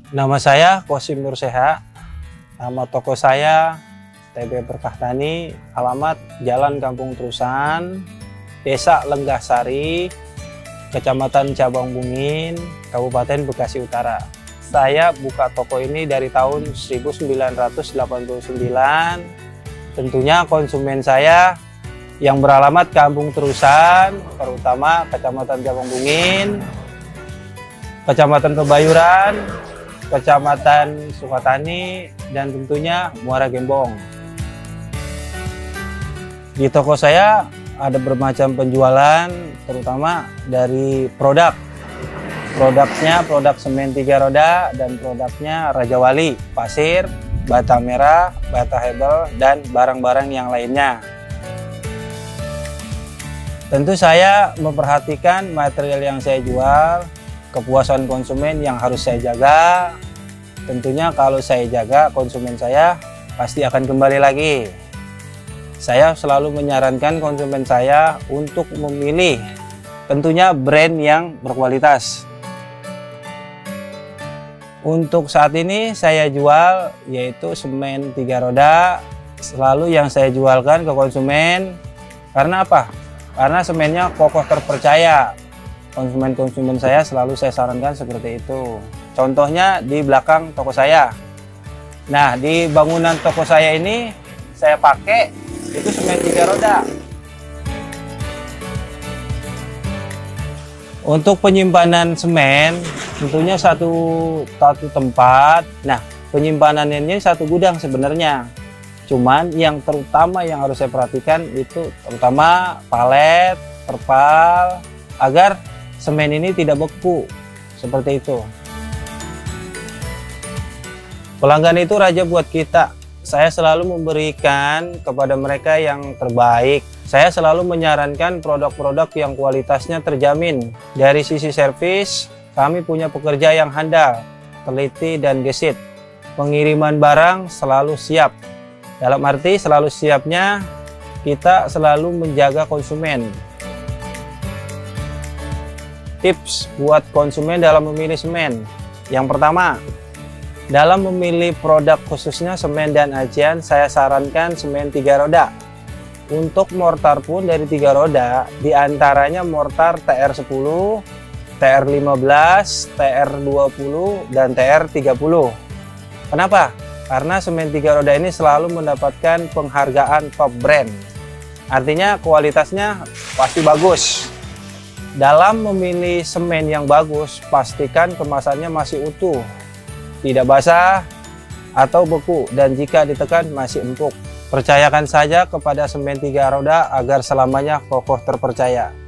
Nama saya Kosim Nur Seha, nama toko saya TB Berkah Tani, alamat Jalan Kampung Terusan, Desa Lenggah Sari, Kecamatan Cabang Bungin, Kabupaten Bekasi Utara. Saya buka toko ini dari tahun 1989. Tentunya konsumen saya yang beralamat Kampung Terusan, terutama Kecamatan Cabang Bungin, Kecamatan Kebayuran, Kecamatan Sukatani, dan tentunya Muara Gembong. Di toko saya ada bermacam penjualan, terutama dari produknya produk semen 3 roda dan produknya Raja Wali, pasir, bata merah, bata hebel, dan barang-barang yang lainnya. Tentu saya memperhatikan material yang saya jual, kepuasan konsumen yang harus saya jaga. Tentunya kalau saya jaga, konsumen saya pasti akan kembali lagi. Saya selalu menyarankan konsumen saya untuk memilih tentunya brand yang berkualitas. Untuk saat ini saya jual yaitu semen 3 roda, selalu yang saya jualkan ke konsumen. Karena apa? Karena semennya kokoh, terpercaya. Konsumen-konsumen saya selalu saya sarankan seperti itu. Contohnya di belakang toko saya. Nah, di bangunan toko saya ini saya pakai itu semen 3 roda. Untuk penyimpanan semen tentunya satu tempat. Nah, penyimpanan ini satu gudang sebenarnya. Cuman yang terutama yang harus saya perhatikan itu terutama palet, terpal, agar semen ini tidak beku, seperti itu. Pelanggan itu raja buat kita. Saya selalu memberikan kepada mereka yang terbaik. Saya selalu menyarankan produk-produk yang kualitasnya terjamin. Dari sisi servis, kami punya pekerja yang handal, teliti, dan gesit. Pengiriman barang selalu siap. Dalam arti selalu siapnya, kita selalu menjaga konsumen. Tips buat konsumen dalam memilih semen. Yang pertama, dalam memilih produk khususnya semen dan acian, saya sarankan semen 3 roda. Untuk mortar pun dari 3 roda, diantaranya mortar TR10, TR15, TR20, dan TR30. Kenapa? Karena semen 3 roda ini selalu mendapatkan penghargaan top brand. Artinya kualitasnya pasti bagus. Dalam memilih semen yang bagus, pastikan kemasannya masih utuh, tidak basah atau beku, dan jika ditekan masih empuk. Percayakan saja kepada semen 3 roda agar selamanya kokoh terpercaya.